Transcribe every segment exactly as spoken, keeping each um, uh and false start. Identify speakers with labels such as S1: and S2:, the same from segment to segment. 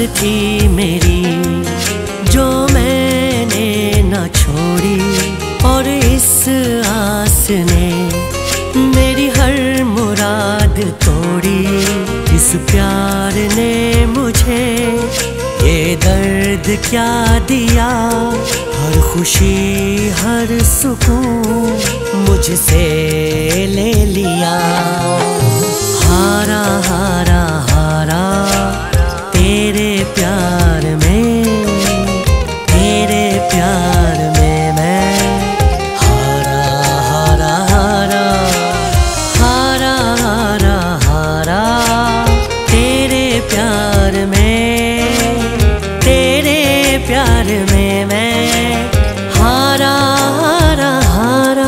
S1: थी मेरी जो मैंने न छोड़ी, और इस आस ने मेरी हर मुराद तोड़ी। इस प्यार ने मुझे ये दर्द क्या दिया, हर खुशी हर सुकून मुझसे ले लिया। हारा हारा हारा तेरे प्यार में, तेरे प्यार में मैं हारा हारा हारा हारा हारा हारा तेरे प्यार में, तेरे प्यार में मैं हारा हारा हारा।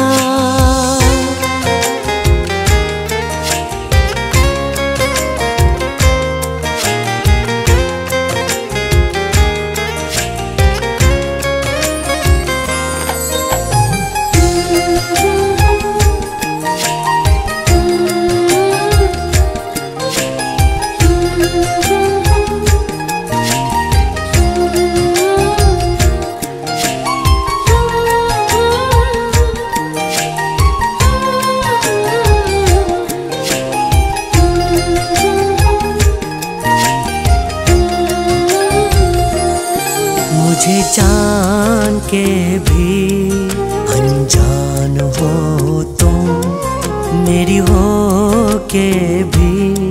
S1: मुझे जान के भी अनजान हो तुम, मेरी हो के भी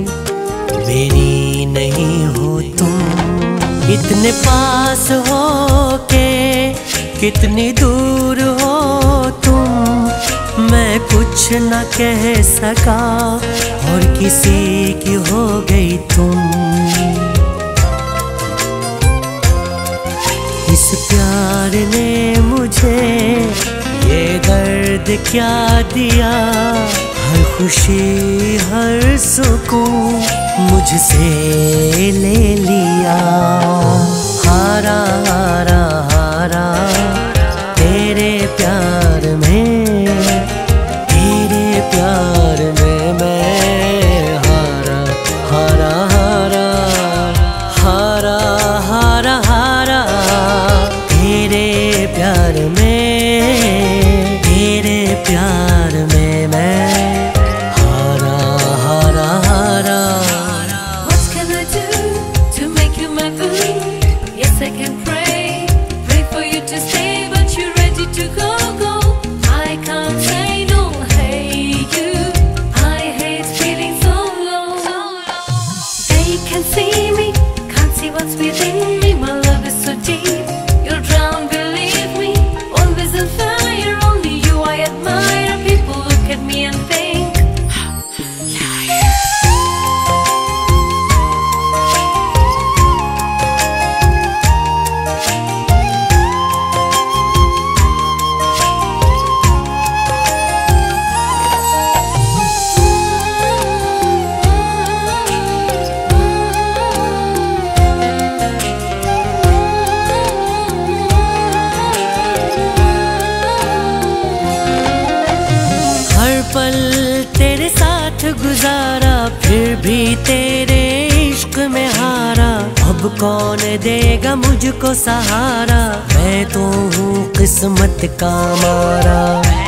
S1: मेरी नहीं हो तुम। इतने पास हो के कितनी दूर हो तुम, मैं कुछ न कह सका और किसी की हो गई तुम। इस प्यार ने मुझे ये दर्द क्या दिया, हर खुशी हर सुकून मुझसे ले लिया। हारा हारा हारा तेरे प्यार में, तेरे प्यार में मैं हारा हारा हारा हारा हारा हारा तेरे प्यार में, तेरे प्यार में मैं हारा हारा हारा।
S2: What can I do to make you my boo? Yes, I can pray, pray for you to stay, but you're ready to go, go. I can't say no, hey you, I hate feeling so low. They can see me, can't see what's within me, my love is so deep. You'll drown, believe me, always on fire, only you I admire. People look at me and think,
S1: पल तेरे साथ गुजारा, फिर भी तेरे इश्क में हारा। अब कौन देगा मुझको सहारा, मैं तो हूँ किस्मत का मारा।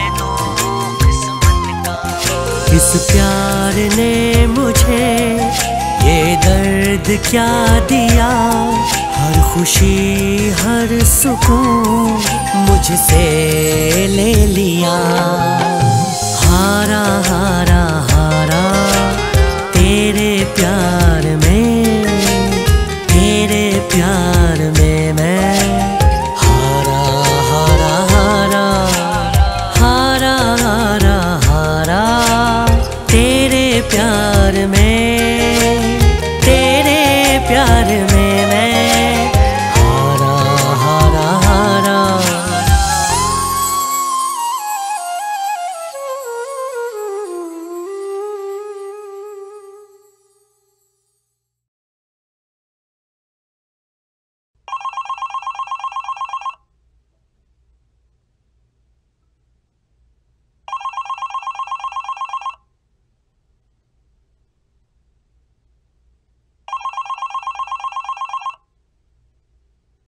S1: इस प्यार ने मुझे ये दर्द क्या दिया, हर खुशी हर सुकून मुझसे ले लिया। हारा हारा